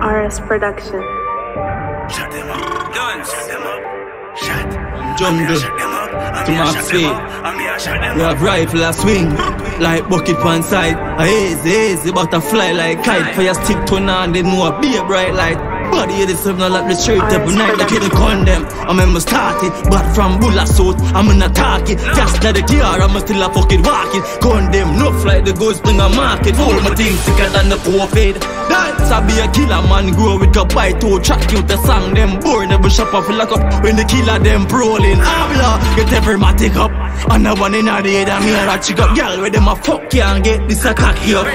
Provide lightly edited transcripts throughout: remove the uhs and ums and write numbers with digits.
RS Production. Shut them up, done. Shut them up. Shut. Jungle to Mark Speed. We have rifle a swing like bucket one side. Easy, butterfly like kite. Fire stick to none, they know a be a bright light. Body of the 7 like the street every night. They kill the condemn. I remember starting, but from bull suit, I'm in a target. Just that the car, I'm still a fucking walking. Condemn, no flight, the ghost bring a market. All my things sicker than the COVID. Dance, I be a killer man, grow with a bite to track you the song. Them boring, never shop off lock up when the killer them rolling. Habla, get every matic up. And the one in the head, I'm here at chick up. Girl, with them a fuck you and get this a cocky up.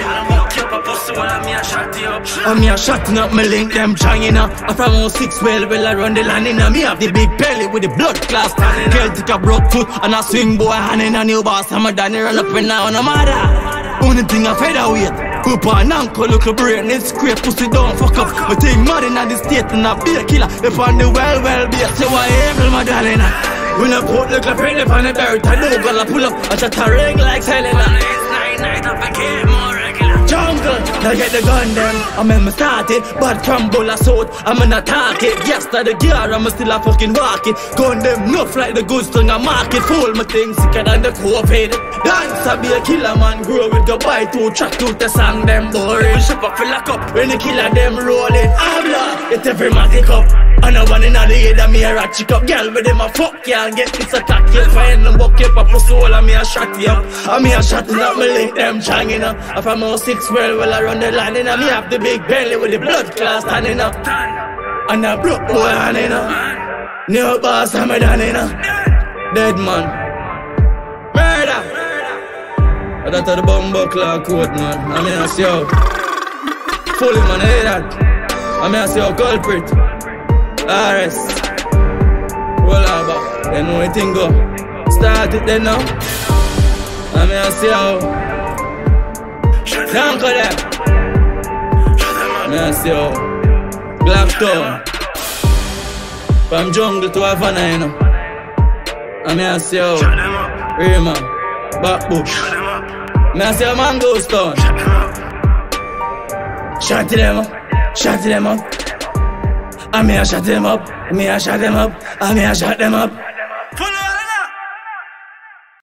I'm here shutting up, me link them trying up. I from 06 well I run the land in me have the big belly with the blood class. Girl take a broke foot and a swing boy hand in a new boss. I'm a Danny run up and now on a mother. Only thing I featherweight. Papa and uncle look a brain, it's scrape pussy don't fuck up. But take mad in the state and I be a killer. If on the well be a so I able my darling. When I put look like friend upon the dirt, I know gonna pull up. I just a ring like Selena. It's night up again more regular. Jungle, now get the gun then. I remember started, but from bull assault, I'm in a target. Yes, that the gear, I'm still a fucking walk it. Gun them enough like the goods to the market. Fool my things sicker than the COVID. Dance, I be a killer man, grow with the bite to track to the song them boring. Ship up fill a cup, when the killer them rolling. Habla, get every matic up. And I want in the head of me a rat chick up. Girl with them a fuck ya and get this a cocky. Find them buck up a pussy hole and me a shot you up. And me a shotting up, me link them changing up. I from 06 well I run the line and me have the big belly with the blood class standing up. And a broke boy handing up. New boss I'm a danning up. Dead man. Murder. That's the bumbo clock code man. I mean I see how fully man I hear that. I mean I see how culprit RS. Roll over. They know anything go. Start it then now. I mean I see how Don't call them. I see how Blackstone from jungle to Havana, you know. I mean I see how Rayman, Backbush. I see how Mango Stone. Shut them up, shut them up. I mean I shut them up, I mean I shut them up, I mean I shut them up.